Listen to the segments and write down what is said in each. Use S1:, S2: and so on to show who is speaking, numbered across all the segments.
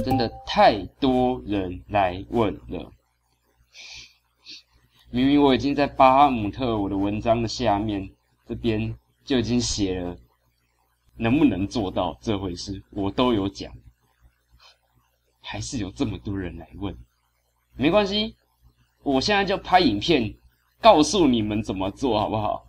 S1: 真的太多人来问了。明明我已经在巴哈姆特我的文章的下面这边就已经写了能不能做到这回事，我都有讲，还是有这么多人来问。没关系，我现在就拍影片告诉你们怎么做好不好？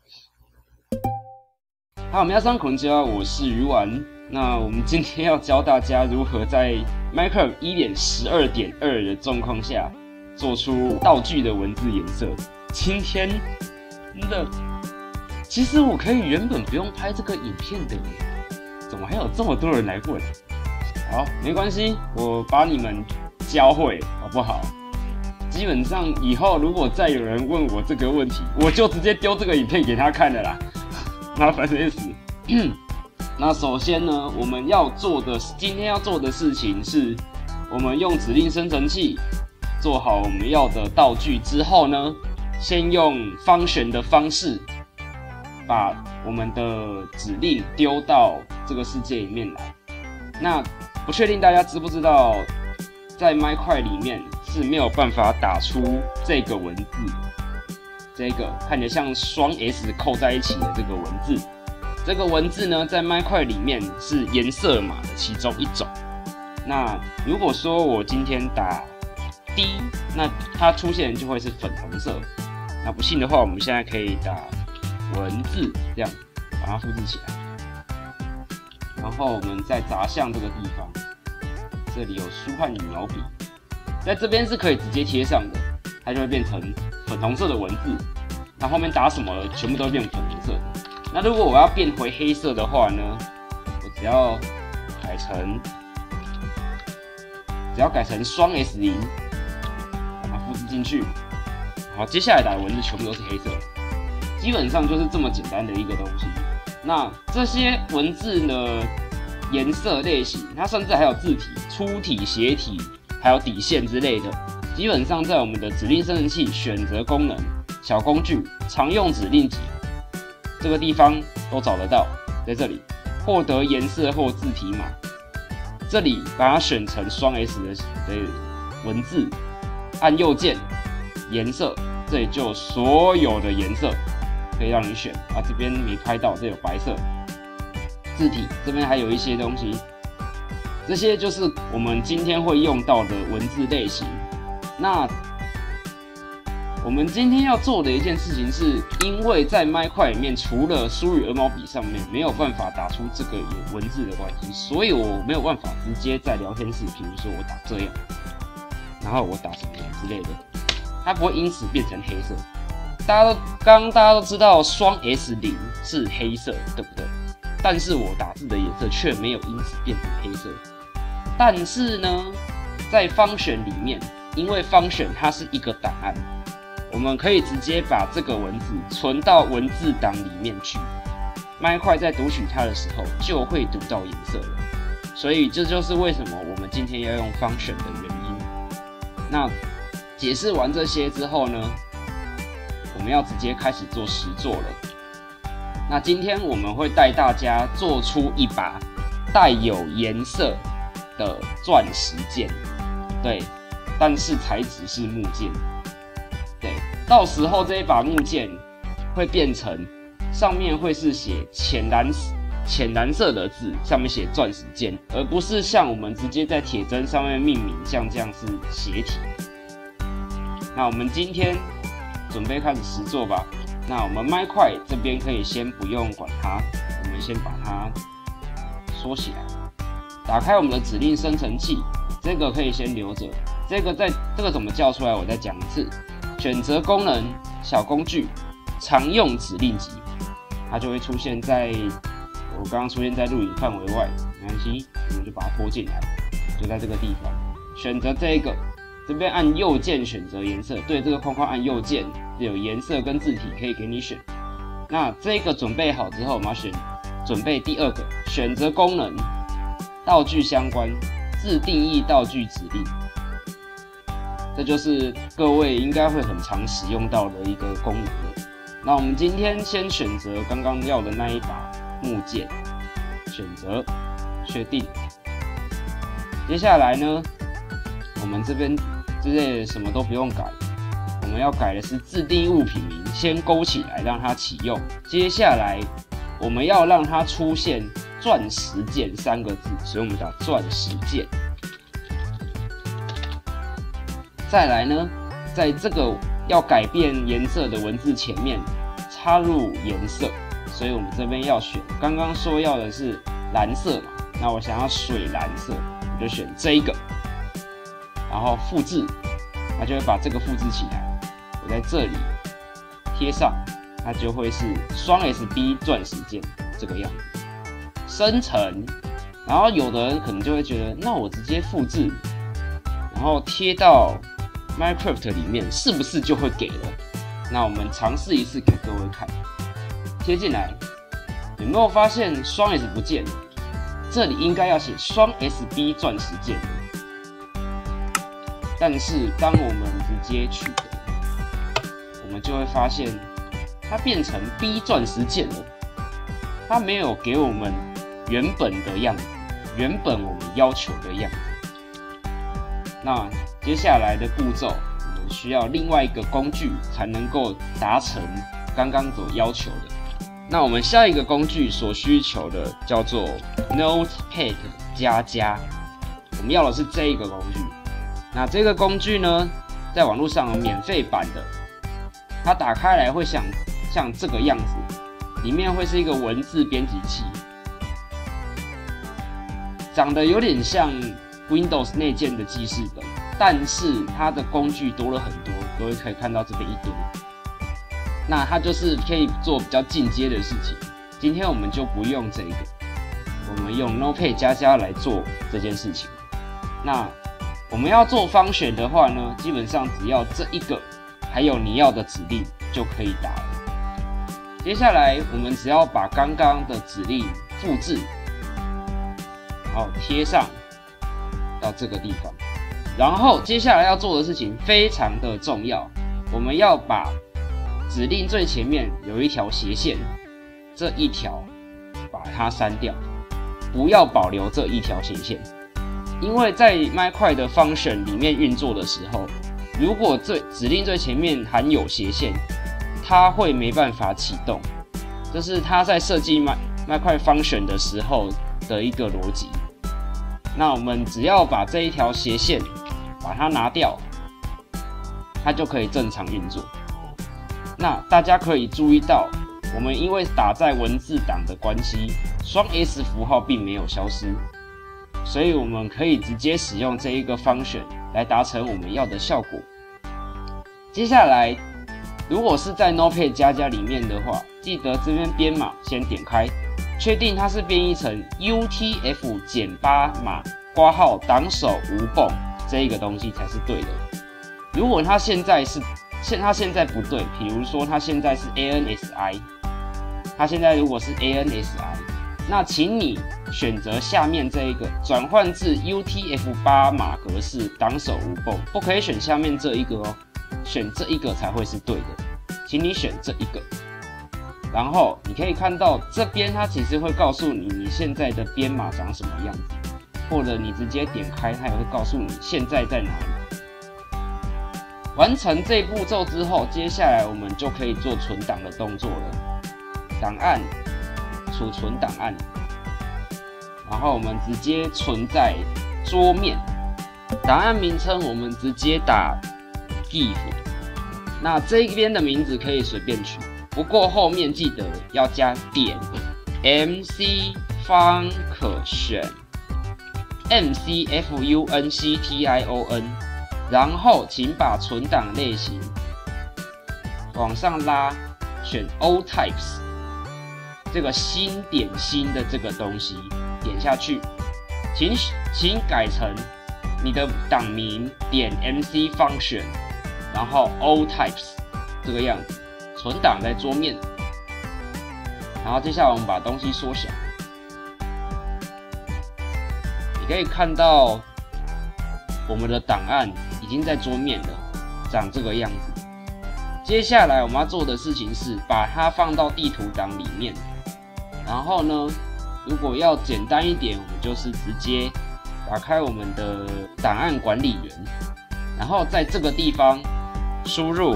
S1: 好，皆さんこんにちは，我是鱼丸。那我们今天要教大家如何在 Minecraft 1.12.2 的状况下做出道具的文字颜色。今天真的，其实我可以原本不用拍这个影片的耶，怎么还有这么多人来问？好，没关系，我把你们教会好不好？基本上以后如果再有人问我这个问题，我就直接丢这个影片给他看了啦。麻烦的死。那首先呢，我们今天要做的事情是，我们用指令生成器做好我们要的道具之后呢，先用function的方式把我们的指令丢到这个世界里面来。那不确定大家知不知道，在 Minecraft 里面是没有办法打出这个文字的，这个看起来像双 S 扣在一起的这个文字。这个文字呢，在 Minecraft 里面是颜色码的其中一种。那如果说我今天打 D， 那它出现就会是粉红色。那不信的话，我们现在可以打文字，这样把它复制起来。然后我们再砸向这个地方，这里有舒汉羽毛笔，在这边是可以直接贴上的，它就会变成粉红色的文字。那后面打什么全部都会变粉红色的。那如果我要变回黑色的话呢，我只要改成双 S0， 把它复制进去。好，接下来打的文字全部都是黑色的，基本上就是这么简单的一个东西。那这些文字的颜色类型，它甚至还有字体、粗体、斜体，还有底线之类的，基本上在我们的指令生成器选择功能、小工具、常用指令集这个地方都找得到。在这里获得颜色或字体码，这里把它选成双 S 的文字，按右键颜色，这里就有所有的颜色可以让你选啊。这边没拍到，这有白色。字体这边还有一些东西，这些就是我们今天会用到的文字类型。那我们今天要做的一件事情是，因为在 Minecraft 里面除了输入鹅毛笔上面没有办法打出这个有文字的关系，所以我没有办法直接在聊天室，比如说我打这样，然后我打什么之类的，它不会因此变成黑色。刚刚大家都知道双 S0 是黑色，对不对？但是我打字的颜色却没有因此变成黑色。但是呢，在 function 里面，因为 function 它是一个档案，我们可以直接把这个文字存到文字档里面去。Minecraft 在读取它的时候，就会读到颜色了。所以这就是为什么我们今天要用 function 的原因。那解释完这些之后呢，我们要直接开始做实作了。那今天我们会带大家做出一把带有颜色的钻石剑，对，但是材质是木剑。对，到时候这一把木剑会变成上面会是写浅蓝色的字，上面写钻石剑，而不是像我们直接在铁针上面命名，像这样是斜体。那我们今天准备开始实作吧。那我们 Minecraft 这边可以先不用管它，我们先把它缩起来。打开我们的指令生成器，这个可以先留着。这个怎么叫出来？我再讲一次。选择功能、小工具、常用指令集，它就会出现在我刚刚出现在录影范围外，没关系，我们就把它拖进来，就在这个地方。选择这个，这边按右键选择颜色，对这个框框按右键，有颜色跟字体可以给你选。那这个准备好之后，我们要准备第二个，选择功能、道具相关、自定义道具指令。这就是各位应该会很常使用到的一个功能了。那我们今天先选择刚刚要的那一把木剑，选择，确定。 接下来呢，我们这边这些什么都不用改，我们要改的是自定义物品名，先勾起来让它启用。接下来我们要让它出现钻石键3个字，所以我们打钻石键。再来呢，在这个要改变颜色的文字前面插入颜色，所以我们这边要选，刚刚说要的是蓝色嘛，那我想要水蓝色，我就选这一个，然后复制，它就会把这个复制起来。我在这里贴上，它就会是双 SB 钻石键这个样子。生成，然后有的人可能就会觉得，那我直接复制，然后贴到 Minecraft 里面，是不是就会给了？那我们尝试一次给各位看，贴进来，有没有发现双 S 不见了？这里应该要写双 SB 钻石键，但是当我们直接取得，我们就会发现它变成 B 钻石键了，它没有给我们原本的样子，原本我们要求的样子。那接下来的步骤，我们需要另外一个工具才能够达成刚刚所要求的。那我们下一个工具所需求的叫做 Notepad++，我们要的是这一个工具。那这个工具呢，在网络上有免费版的，它打开来会像这个样子，里面会是一个文字编辑器，长得有点像 Windows 内建的记事本，但是它的工具多了很多，各位可以看到这边一堆。那它就是可以做比较进阶的事情。今天我们就不用这个，我们用 Notepad++ 来做这件事情。那我们要做function的话呢，基本上只要这一个，还有你要的指令就可以打了。接下来我们只要把刚刚的指令复制，然后贴上到这个地方。然后接下来要做的事情非常的重要，我们要把指令最前面有一条斜线，这一条把它删掉，不要保留这一条斜线。因为在麦块的 function 里面运作的时候，如果指令最前面含有斜线，它会没办法启动。这是它在设计麦块 function 的时候的一个逻辑。那我们只要把这一条斜线把它拿掉，它就可以正常运作。那大家可以注意到，我们因为打在文字档的关系，双 S 符号并没有消失，所以我们可以直接使用这一个 function 来达成我们要的效果。接下来，如果是在 Notepad++ 里面的话，记得这边编码先点开，确定它是编译成 UTF-8码括号档手无泵这一个东西才是对的。如果它现在不对，比如说它现在是 ANSI， 它现在如果是 ANSI， 那请你选择下面这一个转换至 UTF-8码格式档手无泵，不可以选下面这一个哦，选这一个才会是对的，请你选这一个。然后你可以看到这边它其实会告诉你现在的编码长什么样子，或者你直接点开它也会告诉你现在在哪里。完成这步骤之后，接下来我们就可以做存档的动作了。档案，储存档案，然后我们直接存在桌面。档案名称我们直接打 GIF， 那这边的名字可以随便取，不过后面记得要加点 MC function MCFUNCTION， 然后请把存档类型往上拉，选 All Types 这个新点新的这个东西点下去，请改成你的档名点 MC function， 然后 All Types 这个样子，存档在桌面。然后接下来我们把东西缩小，你可以看到我们的档案已经在桌面了，长这个样子。接下来我们要做的事情是把它放到地图档里面。然后呢，如果要简单一点，我们就是直接打开我们的档案管理员，然后在这个地方输入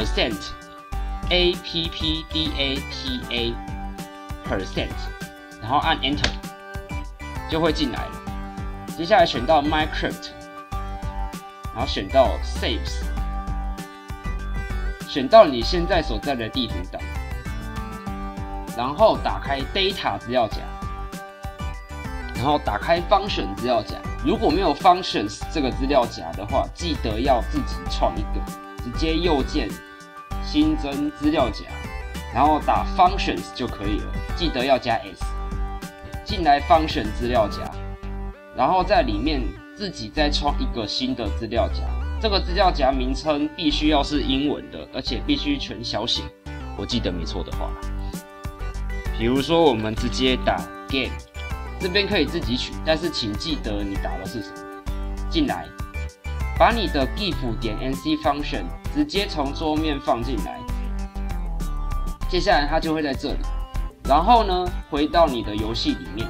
S1: %appdata%，然后按 Enter 就会进来了。接下来选到 Minecraft， 然后选到 Saves， 选到你现在所在的地图档，然后打开 Data 资料夹，然后打开 Function 资料夹。如果没有 Functions 这个资料夹的话，记得要自己创一个，直接右键新增资料夹，然后打 Functions 就可以了，记得要加 S。进来 Function 资料夹，然后在里面自己再创一个新的资料夹。这个资料夹名称必须要是英文的，而且必须全小写，我记得没错的话。比如说我们直接打 Game， 这边可以自己取，但是请记得你打的是什么。进来，把你的 gif.nc function 直接从桌面放进来，接下来它就会在这里。然后呢，回到你的游戏里面，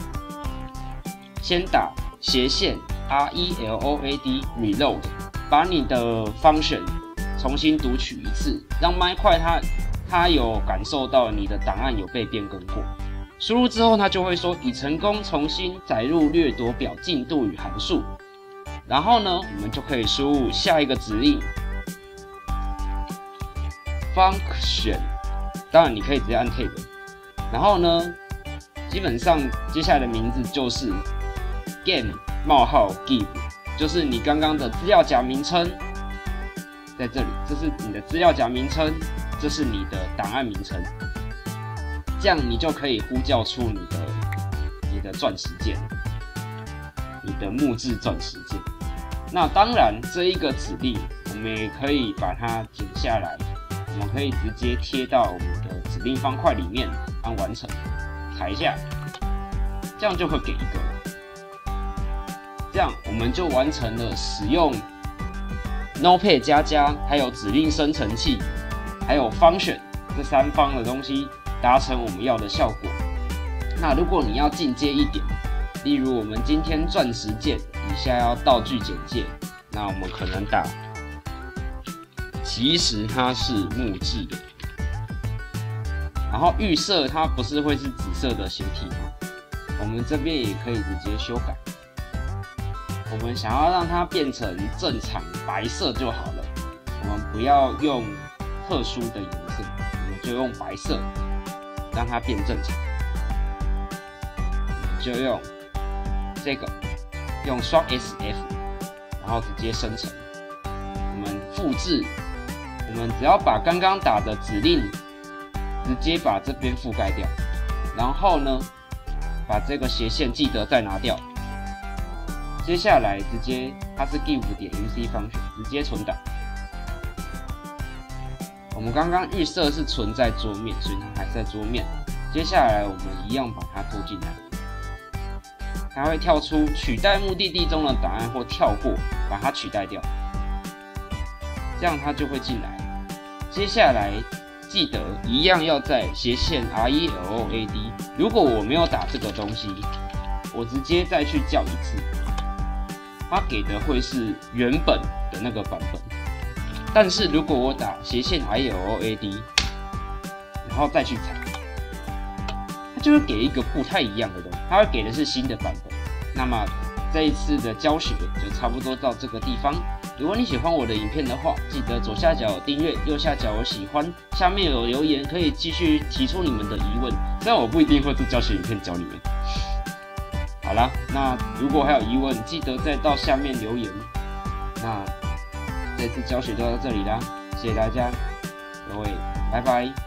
S1: 先打斜线 reload reload， 把你的 function 重新读取一次，让麦块它有感受到你的档案有被变更过。输入之后，它就会说已成功重新载入掠夺表进度与函数。然后呢，我们就可以输入下一个指令 function， 当然你可以直接按 tab。然后呢，基本上接下来的名字就是 game:give， 就是你刚刚的资料夹名称，在这里，这是你的资料夹名称，这是你的档案名称，这样你就可以呼叫出你的钻石键，你的木质钻石键。那当然，这一个指令我们也可以把它剪下来，我们可以直接贴到我们的指令方块里面，按完成，踩一下，这样就会给一个了。这样我们就完成了使用 Notepad++还有指令生成器还有 function 这三方的东西，达成我们要的效果。那如果你要进阶一点，例如我们今天钻石键以下要道具简介，那我们可能打其实它是木质的，然后预设它不是会是紫色的斜体吗？我们这边也可以直接修改，我们想要让它变成正常白色就好了，我们不要用特殊的颜色，我们就用白色让它变正常。我们就用这个，用双 SF， 然后直接生成。我们复制，我们只要把刚刚打的指令直接把这边覆盖掉，然后呢，把这个斜线记得再拿掉。接下来直接它是 give.uc function， 直接存档。我们刚刚预设是存在桌面，所以它还在桌面。接下来我们一样把它拖进来，它会跳出取代目的地中的档案或跳过，把它取代掉，这样它就会进来。接下来记得一样要在斜线 reload， 如果我没有打这个东西，我直接再去叫一次，它给的会是原本的那个版本。但是如果我打斜线 reload， 然后再去踩，它就会给一个不太一样的东西，它会给的是新的版本。那么这一次的教学就差不多到这个地方。如果你喜欢我的影片的话，记得左下角有订阅，右下角有喜欢，下面有留言，可以继续提出你们的疑问。虽然我不一定会做教学影片教你们。好啦，那如果还有疑问，记得再到下面留言。那这次教学就到这里啦，谢谢大家，各位，拜拜。